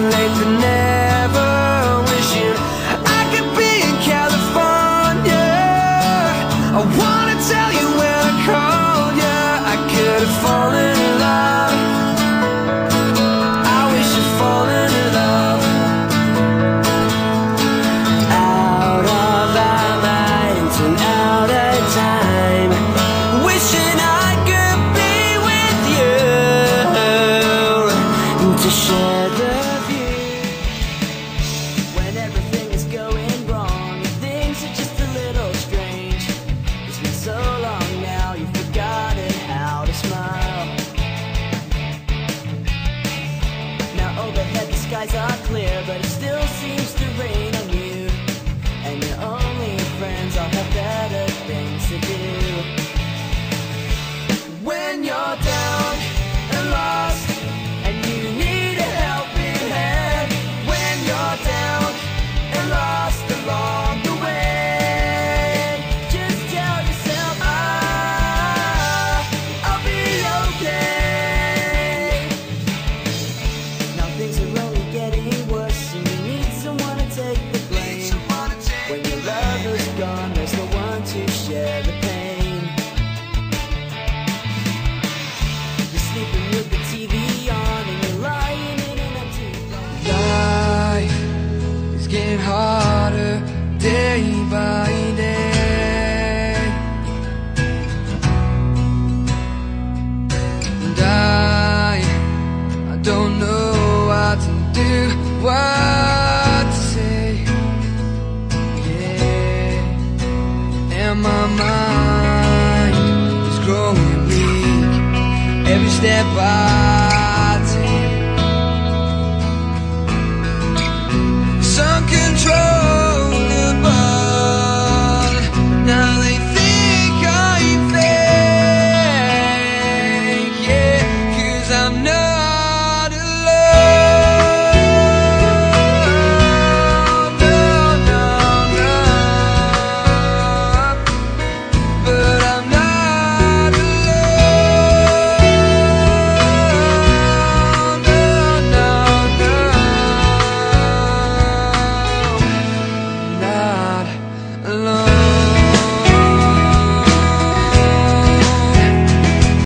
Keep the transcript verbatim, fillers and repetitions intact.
late than never, wishing I could be in California. I wanna tell you when I called you, I could have fallen in love. I wish I'd fallen in love. Out of our minds and out of time, wishing I could be with you to share the view. When everything is going wrong and things are just a little strange, it's been so long now you've forgotten how to smile. Now overhead the skies are clear, but it still seems to rain on you, and your only friends all have better things to do. When you're down and lost and you need a helping hand, when you're down and lost along the way, just tell yourself, ah, I'll be okay. Now things are only getting worse and you need someone to take the blame. When your lover's gone, there's no one to share the pain. You're sleeping with the T V on and you're lying in an empty room. Life is getting harder day by day, and I, I don't know what to do. Why